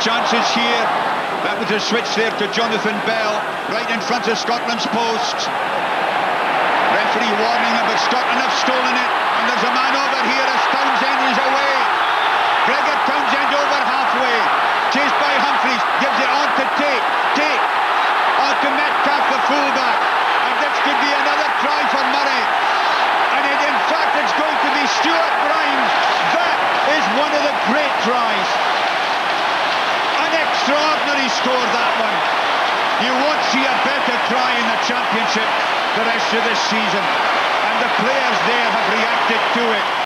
chances here. That was a switch there to Jonathan Bell, right in front of Scotland's post. Referee warning him, but Scotland have stolen it, and there's a man over here as Townsend is away. Gregor Towsend over halfway, chased by Humphreys, gives it on to Tait. Tait on to Metcalfe, the fullback, and this could be another try for Murray. And in fact, it's going to be Stuart Grimes. That is one of the great tries. An extraordinary score, that one. You won't see a better try in the Championship the rest of this season. And the players there have reacted to it.